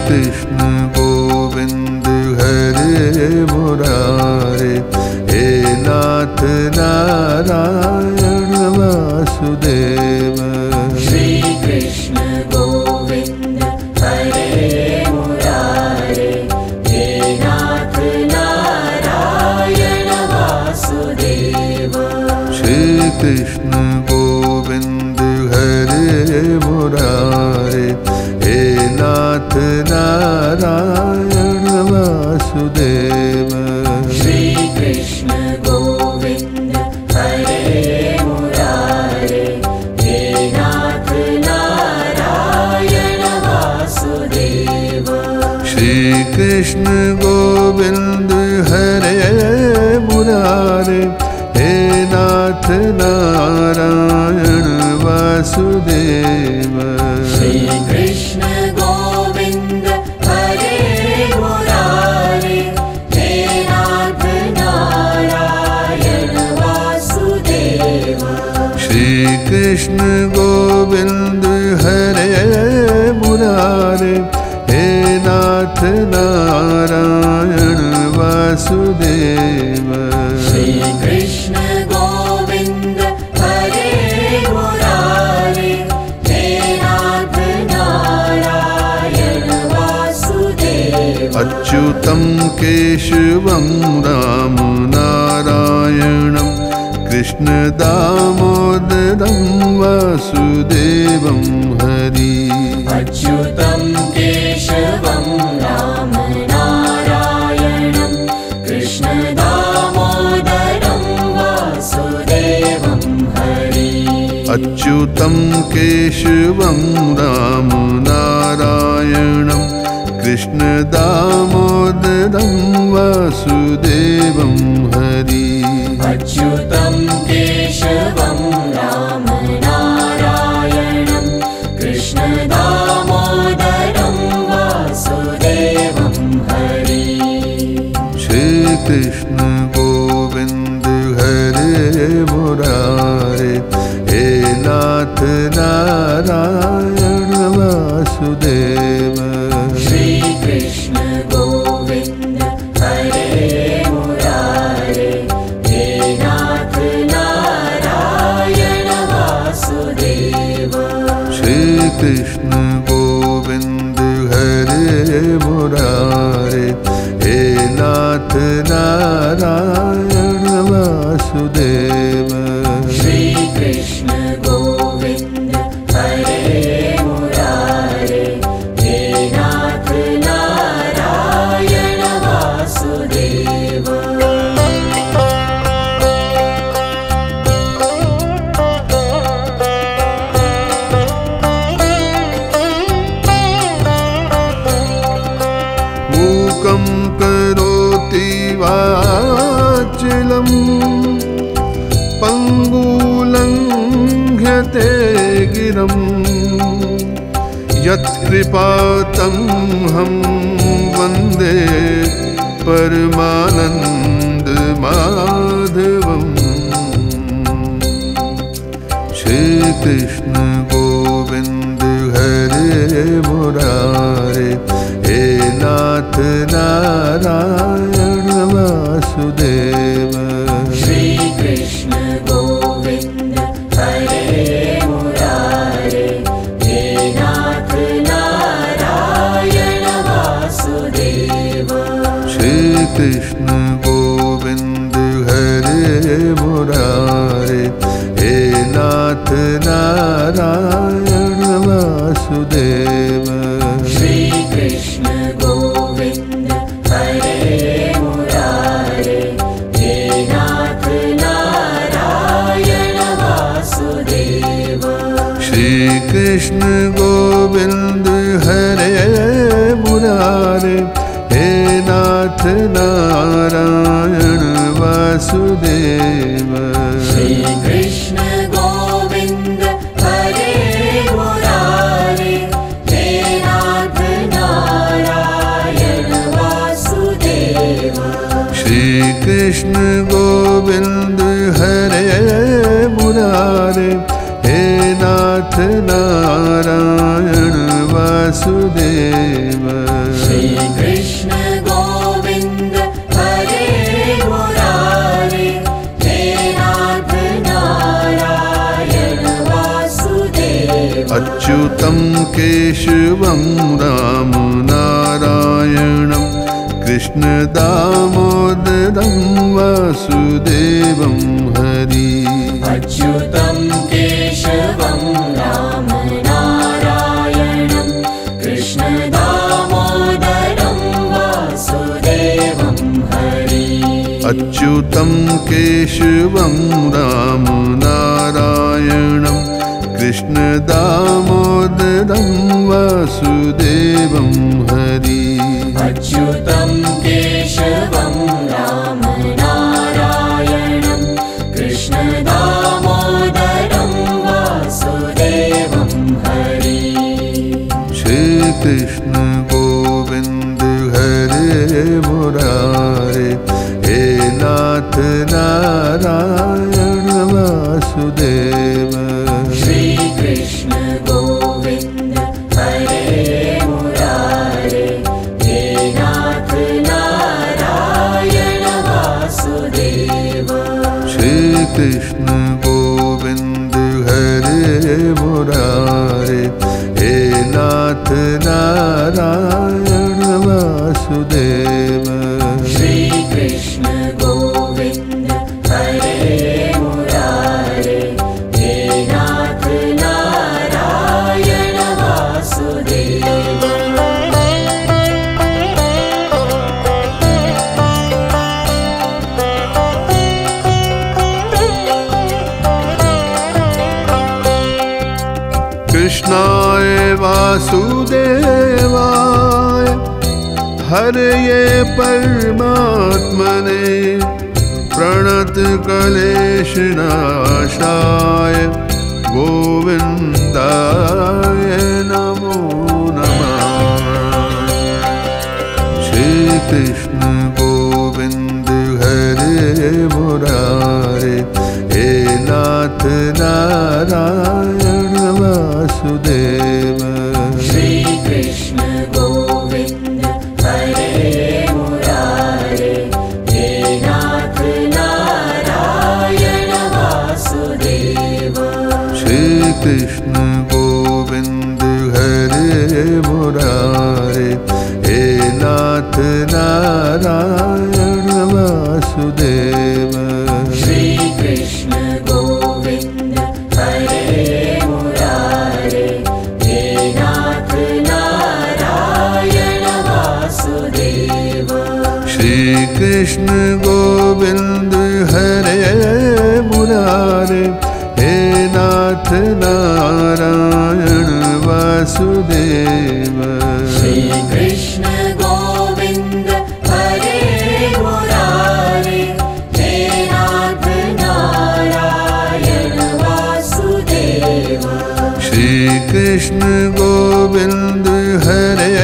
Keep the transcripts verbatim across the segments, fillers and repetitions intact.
कृष्ण गोविंद हरे मुरारे, हे नाथ नारायण वासुदेव। श्री कृष्ण गोविंद हरे मुरारे, हे नाथ नारायण वासुदेव। श्री कृष्ण गोविंद हरे मुरारे, हे नाथ नारायण वासुदेव। श्री कृष्ण गोविंद हरे मुरारे, हे नाथ नारायण वासुदेव। श्री कृष्ण गोविंद हरे मुरारे, हे नाथ नारायण वासुदेव। श्री कृष्ण गोविंद हरे मुरारे, हे नाथ नारायण वासुदेव। श्री कृष्ण गोविंद हरे मुरारे, हे नाथ नारायण वासुदेव। श्री कृष्ण गोविंद हरे मुरारे, हे नाथ नारायण वासुदेव। अच्युतं केशवं राम नारायणं, कृष्ण दामोदरं वासुदेवं हरि। अच्युतं केशवं राम नारायणं, कृष्ण दामोदरं वासुदेवं हरि। अच्युतं केशवं राम नारायणं, कृष्ण दामोदरं वासुदेवं हरि। अच्युतं केशवं राम नारायणं, कृष्ण दामोदरं वासुदेवं हरि। श्री कृष्ण गोविंद हरे मुरारे, हे नाथ नारायण वासुदेव। श्री कृष्ण गोविंद हरे मुरारे, हे नाथ नारायण वासुदेव। श्री कृष्ण गोविंद हरे मुरारे, हे नाथ नारायण वासुदेव। श्री कृष्ण गोविंद हरे मुरारे, हे नाथ नारायण वासुदेव। मूकं करोति वाचिलं, पङ्गुलङ्घ्यते गिरं, यत्कृपातमहं वन्दे परमानन्दमाधवम्। श्री कृष्ण गोविंद हरे मुरारे, हे नाथ नारायण वासुदेव। श्री कृष्ण गोविंद हरे मुरारे, हे नाथ नारायण वासुदेव। श्री कृष्ण गोविंद हरे मुरारे, हे नाथ नारायण वासुदेव। श्री कृष्ण गोविंद हरे मुरारे, हे नाथ नारायण वासुदेव। श्री कृष्ण गोविंद हरे मुरारे, हे नाथ नारायण वासुदेव। श्री कृष्ण गोविंद हरे मुरारे, हे नाथ नारायण वासुदेव। श्री कृष्ण गोविंद हरे मुरारे, हे नाथ नारायण वासुदेव। अच्युतं केशवं राम नारायणं कृष्ण दामोदरं वासुदेवं हरि अच्युतं केशवं राम नारायणं कृष्ण दामोदरं वासुदेवं हरि अच्युतं केशवं राम नारायणं कृष्ण दामोदरं वासुदेवं हरि अच्युतं केशवं राम नारायणं कृष्ण दामोदरं वासुदेवं हरि श्री कृष्ण गोविंद हरे मुरारे हे नाथ नारायण वासुदेव श्री कृष्ण गोविंद हरे मुरारे हे नाथ नारायण वासुदेव श्री कृष्ण गोविंद हरे मुरारे हे नाथ नारायण वासुदेव श्री कृष्ण गोविंद हरे मुरारे हे नाथ नारायण वासुदेव कृष्णाय वासुदेवाय हरये परमात्मने प्रणत क्लेशनाशाय गोविन्दाय नमो नमः श्री कृष्ण गोविंद हरे मुरारे हे नाथ नारायण वासुदेव श्री कृष्ण गोविंद हरे मुरारे हे नाथ नारायण वासुदेव श्री कृष्ण गोविंद हरे मुरारे हे नाथ नारायण वासुदेव श्री कृष्ण गोविंद हरे मुरारे हे नाथ नारायण वासुदेव श्री कृष्ण गोविंद हरे मुरारे हे नाथ नारायण वासुदेव श्री कृष्ण गोविंद हरे मुरारे हे नाथ नारायण वासुदेव श्री कृष्ण गोविंद हरे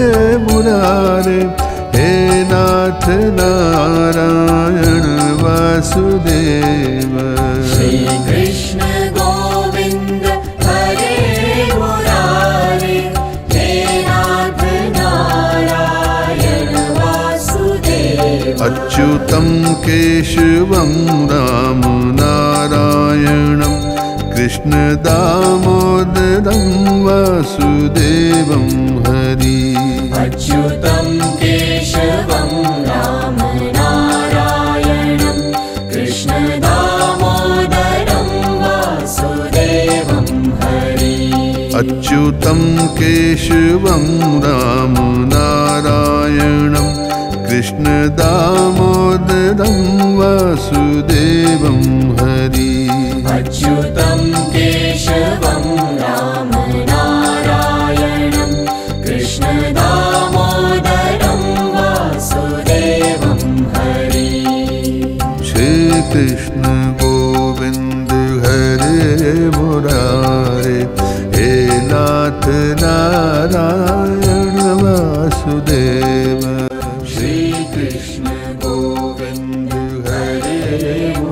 मुरारे हे नाथ नारायण वासुदेव श्री कृष्ण गोविंद हरे मुरारे हे नाथ नारायण वासुदेव अच्युतं केशवं राम नारायणं कृष्ण दामोदरं वासुदेवं हरि अच्युतं केशवं राम नारायणं कृष्ण दामोदरं वासुदेवं हरि अच्युतं केशवं राम नारायणं कृष्ण दामोदरं वासुदेवं हरि अच्युतं केशवं राम नारायणं कृष्ण दामोदरं वासुदेवं हरि श्री कृष्ण गोविंद हरे मुरारे हे नाथ नारायण वासुदेव श्री कृष्ण गोविंद हरे